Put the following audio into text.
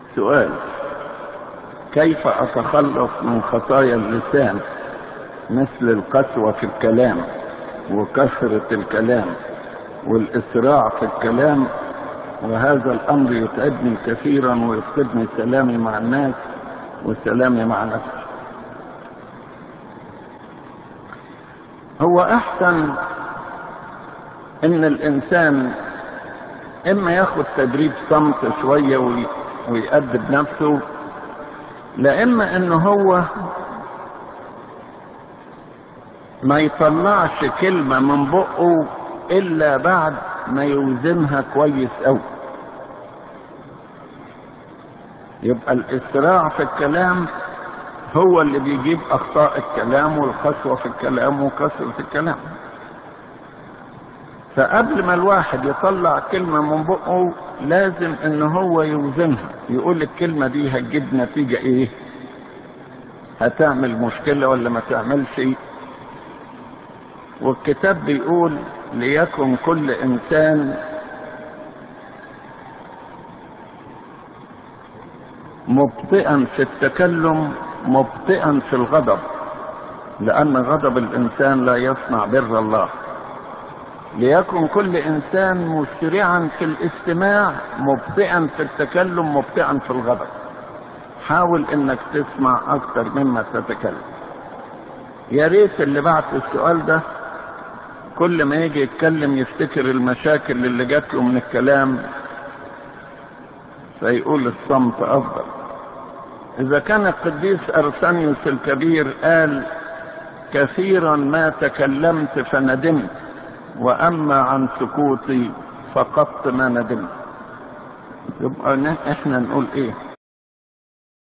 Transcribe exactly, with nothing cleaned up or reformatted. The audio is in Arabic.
سؤال: كيف أتخلص من خطايا اللسان مثل القسوة في الكلام وكثرة الكلام والإسراع في الكلام، وهذا الأمر يتعبني كثيرا ويفقدني سلامي مع الناس وسلامي مع نفسي؟ هو أحسن إن الإنسان إما ياخد تدريب صمت شوية ويأدب نفسه، لا إما إنه هو ما يطلعش كلمة من بقه إلا بعد ما يوزنها كويس أوي. يبقى الإسراع في الكلام هو اللي بيجيب أخطاء الكلام والقسوة في الكلام وكثرة الكلام. فقبل ما الواحد يطلع كلمة من بقه لازم إن هو يوزنها، يقول الكلمة دي هتجيب نتيجة إيه، هتعمل مشكلة ولا ما تعملش. والكتاب بيقول: ليكن كل إنسان مبطئا في التكلم مبطئا في الغضب، لأن غضب الإنسان لا يصنع بر الله. ليكن كل إنسان مسرعا في الاستماع مبطئا في التكلم مبطئا في الغضب. حاول إنك تسمع أكتر مما تتكلم. يا ريت اللي بعت السؤال ده كل ما يجي يتكلم يفتكر المشاكل اللي جات له من الكلام فيقول الصمت أفضل. إذا كان القديس أرسانيوس الكبير قال: كثيرا ما تكلمت فندمت، وأما عن سكوتي فقدت ما ندمت. يبقى احنا نقول ايه؟